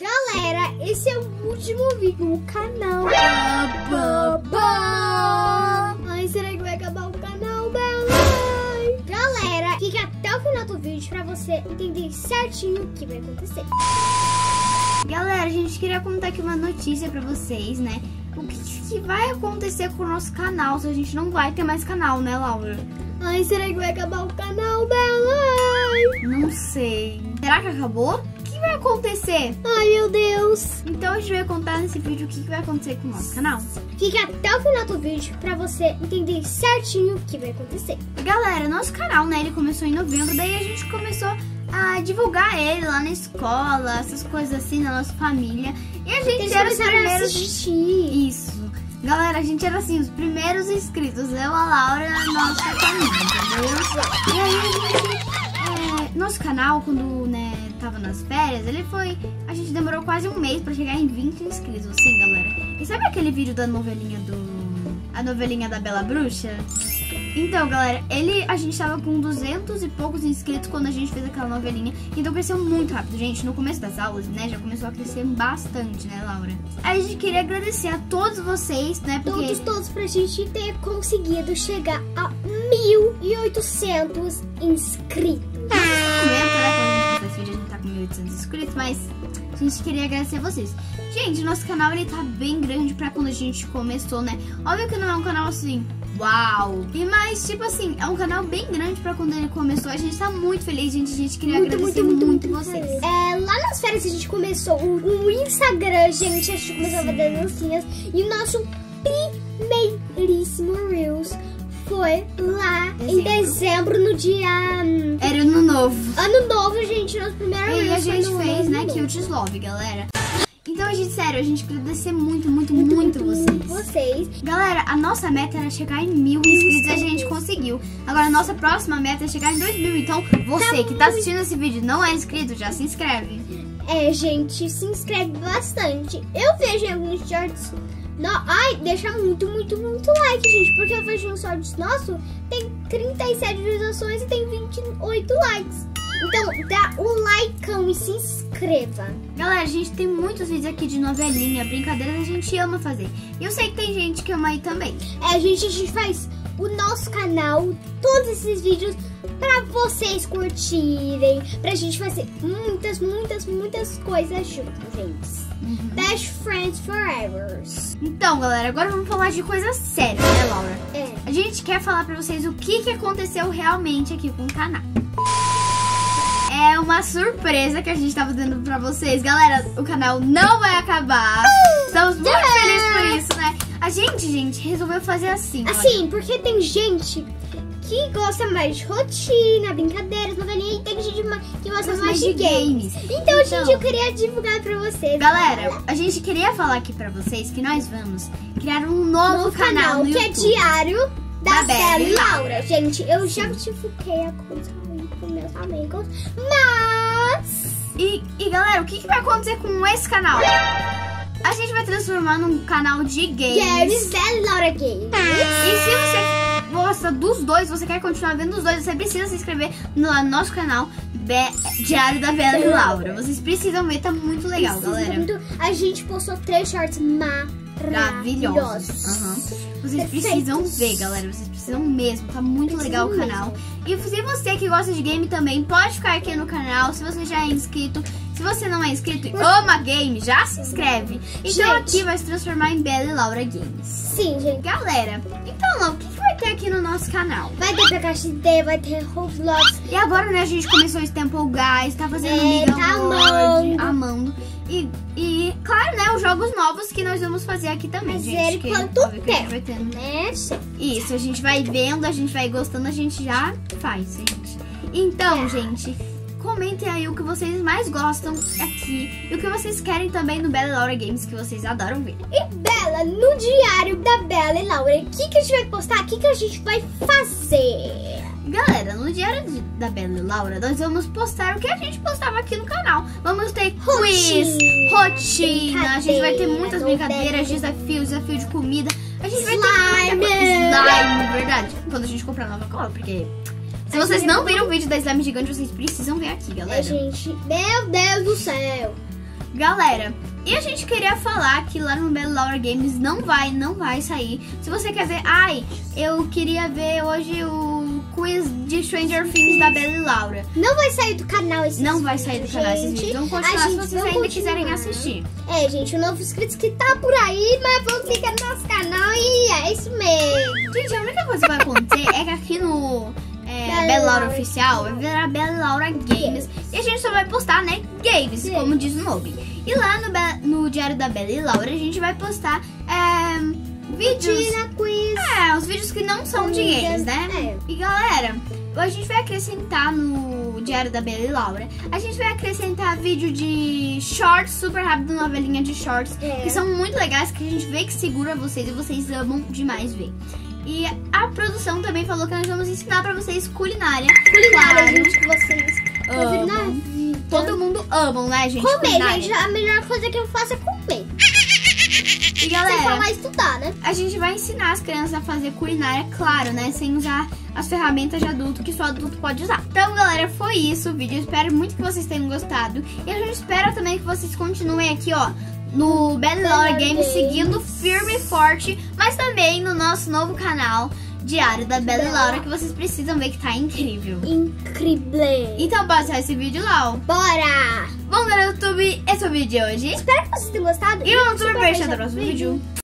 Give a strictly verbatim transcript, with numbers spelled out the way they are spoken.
Galera, esse é o último vídeo do canal. Ai, será que vai acabar o canal, Bela? Galera, fique até o final do vídeo pra você entender certinho o que vai acontecer. Galera, a gente queria contar aqui uma notícia pra vocês, né? O que, que vai acontecer com o nosso canal, se a gente não vai ter mais canal, né, Laura? Ai, será que vai acabar o canal, Bela? Não sei. Será que acabou? O que vai acontecer? Ai, meu Deus. Então a gente vai contar nesse vídeo o que vai acontecer com o nosso canal. Fique até o final do vídeo pra você entender certinho o que vai acontecer. Galera, nosso canal, né, ele começou em novembro, daí a gente começou a divulgar ele lá na escola, essas coisas assim, na nossa família. E a gente Eles era os começaram a primeiros... assistir. Isso. Galera, a gente era assim, os primeiros inscritos. Eu, a Laura, nossa família, entendeu? E aí a gente... É, nosso canal, quando, né, tava nas férias, ele foi... A gente demorou quase um mês pra chegar em vinte inscritos, assim, galera. E sabe aquele vídeo da novelinha do... A novelinha da Bela Bruxa? Então, galera, ele, a gente tava com duzentos e poucos inscritos quando a gente fez aquela novelinha. Então cresceu muito rápido, gente. No começo das aulas, né, já começou a crescer bastante, né, Laura? Aí a gente queria agradecer a todos vocês, né, porque... Todos, todos, pra gente ter conseguido chegar a mil e oitocentos inscritos. Momento, né, quando a gente faz vídeo, a gente tá com mil e oitocentos inscritos, mas a gente queria agradecer a vocês. Gente, nosso canal, ele tá bem grande pra quando a gente começou, né? Óbvio que não é um canal assim... Uau! E mais, tipo assim, é um canal bem grande pra quando ele começou. A gente tá muito feliz, gente. A gente queria Muito, agradecer muito, muito, muito, vocês. muito. É, lá nas férias a gente começou o, o Instagram, gente. A gente começou a fazer dancinhas. E o nosso primeiríssimo Reels foi lá Dezembro. em dezembro, no dia... hum, Era ano novo. Ano novo, gente. Nosso primeiro E aí Reels a gente foi no fez, ano né, novo. Cute Love, galera. Então, a gente, sério, a gente queria agradecer muito, muito, Muito, muito, muito, muito vocês. vocês. Galera, a nossa meta era chegar em mil inscritos e a gente conseguiu. Agora, a nossa próxima meta é chegar em dois mil. Então, você que tá assistindo esse vídeo e não é inscrito, já se inscreve. É, gente, se inscreve bastante. Eu vejo em alguns shorts. No... Ai, deixa muito, muito, muito like, gente. Porque eu vejo um shorts nosso, tem trinta e sete visualizações e tem vinte e oito likes. Então, dá o likeão e se inscreva. Galera, a gente tem muitos vídeos aqui de novelinha, brincadeiras, a gente ama fazer. E eu sei que tem gente que ama aí também. É, gente, a gente faz o nosso canal, todos esses vídeos pra vocês curtirem, pra gente fazer muitas, muitas, muitas coisas juntos, gente. Uhum. Best Friends Forever. Então, galera, agora vamos falar de coisa séria, né, Laura? É. A gente quer falar pra vocês o que, que aconteceu realmente aqui com o canal. É uma surpresa que a gente tá fazendo pra vocês. Galera, o canal não vai acabar. Estamos muito Yeah! felizes por isso, né? A gente, gente, resolveu fazer assim. Assim, porque tem gente que gosta mais de rotina, brincadeiras, novelinha, e tem gente que gosta mais de games. Então, gente, Então, eu queria divulgar pra vocês. Galera, a gente queria falar aqui pra vocês que nós vamos criar um novo, no canal, canal, no que é YouTube. Diário da, Da Bela Bela e e Laura. Gente, eu já divulguei a coisa aí com meus amigos, mas... E, e galera, o que, que vai acontecer com esse canal? A gente vai transformar num canal de games. Games, Bela e Laura Games. E se você gosta dos dois, você quer continuar vendo os dois, você precisa se inscrever no nosso canal Be Diário da Bela e Laura. Vocês precisam ver, tá muito legal, Precisa galera. muito- A gente postou três shorts Maravilhosos. maravilhosos. Aham. Vocês Perfeitos. precisam ver, galera. Vocês precisam mesmo. Tá muito Precisam legal o canal. mesmo. E se você que gosta de game também, pode ficar aqui no canal. Se você já é inscrito. Se você não é inscrito e ama game, já se inscreve. Então Gente. aqui vai se transformar em Bela e Laura Games. Sim, gente. Galera, então, Lau, o que, que vai ter aqui no nosso canal? Vai ter P K X D, vai ter Roblox. E agora, né, a gente começou esse Temple Guys, tá fazendo É, Mega tá World, amando. amando. E, e, claro, né, os jogos novos que nós vamos fazer aqui também, Mas gente. ele que quanto óbvio que a gente tempo, vai tendo. né? Isso, a gente vai vendo, a gente vai gostando, a gente já faz, gente. Então, É. gente, comentem aí o que vocês mais gostam aqui e o que vocês querem também no Bela e Laura Games, que vocês adoram ver. E Bela, no diário da Bela e Laura, o que, que a gente vai postar? O que, que a gente vai fazer? Galera, no diário de- da Bela e Laura, nós vamos postar o que a gente postava aqui no canal. Vamos ter quiz, rotina, a gente vai ter muitas brincadeiras, desafios, desafio de comida. A gente vai ter Slime. muita coisa. Slime, verdade. Quando a gente comprar nova cola, porque se vocês não viram o vídeo da slime gigante, vocês precisam ver aqui, galera. É, gente, meu Deus do céu. Galera, e a gente queria falar que lá no Bela Laura Games não vai, não vai sair. Se você quer ver, ai, eu queria ver hoje o quiz de Stranger Things da Bela e Laura. Não vai sair do canal esses Não vai sair do vídeos, canal esses gente. vídeos. Vamos continuar A se gente vocês vai ainda continuar. quiserem assistir. É, gente, o novo inscrito que tá por aí, mas vamos ficar no nosso canal e é isso mesmo. Gente, a única coisa que vai acontecer é que aqui no é, Bela Bela Laura Laura Oficial vai virar Bela Laura Games. E a gente só vai postar, né, games, Sim. como diz o nome. E lá no, Be- no Diário da Bela e Laura a gente vai postar é, vídeos. Tira quiz. É, os vídeos que não são de games, né? É. E galera, a gente vai acrescentar no Diário da Bela e Laura, a gente vai acrescentar vídeo de shorts, super rápido, novelinha de shorts, É. que são muito legais, que a gente vê que segura vocês e vocês amam demais ver. E a produção também falou que nós vamos ensinar pra vocês culinária. Culinária, Claro, gente, que vocês amam. na vida. Todo mundo ama, né, gente? Comer, culinária. gente, a melhor coisa que eu faço é comer. E Sem galera, falar estudar, né? a gente vai ensinar as crianças a fazer culinária, claro, né? Sem usar as ferramentas de adulto que só adulto pode usar. Então, galera, foi isso o vídeo. Eu espero muito que vocês tenham gostado. E a gente espera também que vocês continuem aqui, ó, no Bela Laura Games, seguindo firme e forte, mas também no nosso novo canal, Diário da Bela e Laura, que vocês precisam ver que tá incrível. Incrível. Então, passa esse vídeo lá, ó. Bora! Bom, galera do YouTube, esse é o vídeo de hoje. Espero que vocês tenham gostado. E vamos super super beijo beijo. até o próximo vídeo.